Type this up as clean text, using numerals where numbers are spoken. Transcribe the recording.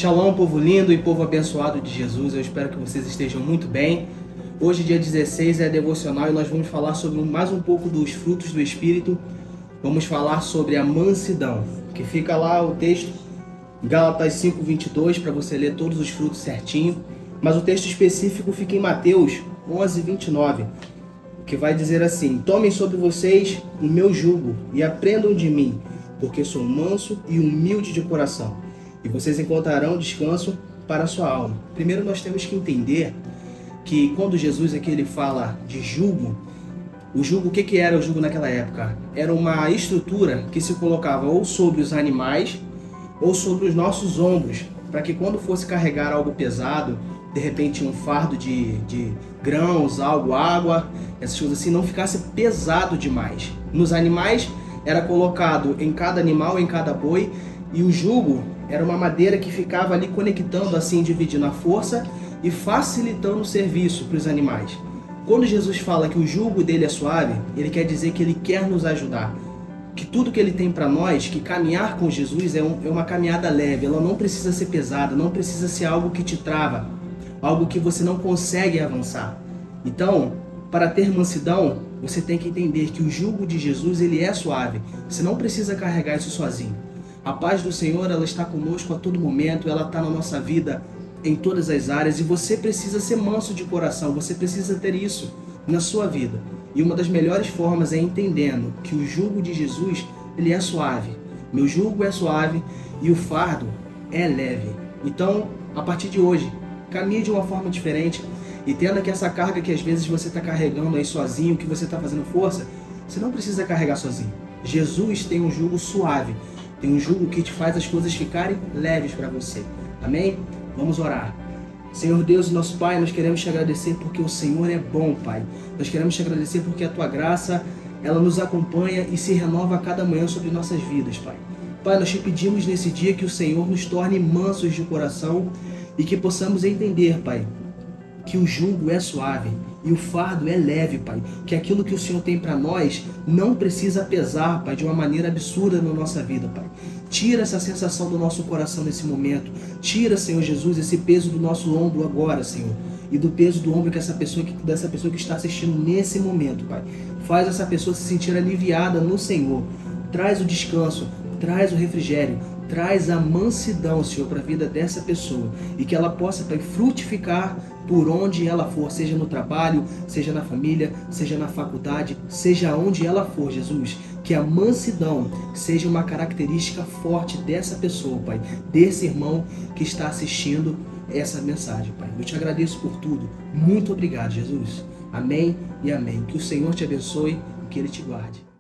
Shalom, povo lindo e povo abençoado de Jesus. Eu espero que vocês estejam muito bem. Hoje, dia 16, é devocional e nós vamos falar sobre mais um pouco dos frutos do Espírito. Vamos falar sobre a mansidão, que fica lá o texto, Gálatas 5:22, para você ler todos os frutos certinho. Mas o texto específico fica em Mateus 11:29, que vai dizer assim: tomem sobre vocês o meu jugo e aprendam de mim, porque sou manso e humilde de coração, e vocês encontrarão descanso para a sua alma. Primeiro nós temos que entender que quando Jesus aqui ele fala de jugo, o jugo, o que era o jugo naquela época? Era uma estrutura que se colocava ou sobre os animais ou sobre os nossos ombros, para que quando fosse carregar algo pesado, de repente um fardo de grãos, água, essas coisas assim, não ficasse pesado demais. Nos animais era colocado em cada animal, em cada boi, e o jugo era uma madeira que ficava ali conectando, assim, dividindo a força e facilitando o serviço para os animais. Quando Jesus fala que o jugo dele é suave, ele quer dizer que ele quer nos ajudar. Que tudo que ele tem para nós, que caminhar com Jesus é uma caminhada leve, ela não precisa ser pesada, não precisa ser algo que te trava, algo que você não consegue avançar. Então, para ter mansidão, você tem que entender que o jugo de Jesus ele é suave. Você não precisa carregar isso sozinho. A paz do Senhor, ela está conosco a todo momento, ela está na nossa vida em todas as áreas, e você precisa ser manso de coração, você precisa ter isso na sua vida. E uma das melhores formas é entendendo que o jugo de Jesus, ele é suave. Meu jugo é suave e o fardo é leve. Então, a partir de hoje, caminhe de uma forma diferente, e tendo que essa carga que às vezes você está carregando aí sozinho, que você está fazendo força, você não precisa carregar sozinho. Jesus tem um jugo suave, tem um jugo que te faz as coisas ficarem leves para você. Amém? Vamos orar. Senhor Deus e nosso Pai, nós queremos te agradecer porque o Senhor é bom, Pai. Nós queremos te agradecer porque a Tua graça, ela nos acompanha e se renova a cada manhã sobre nossas vidas, Pai. Pai, nós te pedimos nesse dia que o Senhor nos torne mansos de coração e que possamos entender, Pai, que o jugo é suave e o fardo é leve, Pai. Que aquilo que o Senhor tem para nós não precisa pesar, Pai, de uma maneira absurda na nossa vida, Pai. Tira essa sensação do nosso coração nesse momento. Tira, Senhor Jesus, esse peso do nosso ombro agora, Senhor. E do peso do ombro dessa pessoa que está assistindo nesse momento, Pai. Faz essa pessoa se sentir aliviada no Senhor. Traz o descanso, traz o refrigério, traz a mansidão, Senhor, para a vida dessa pessoa. E que ela possa, Pai, frutificar por onde ela for, seja no trabalho, seja na família, seja na faculdade, seja onde ela for, Jesus. Que a mansidão seja uma característica forte dessa pessoa, Pai, desse irmão que está assistindo essa mensagem, Pai. Eu te agradeço por tudo. Muito obrigado, Jesus. Amém e amém. Que o Senhor te abençoe e que Ele te guarde.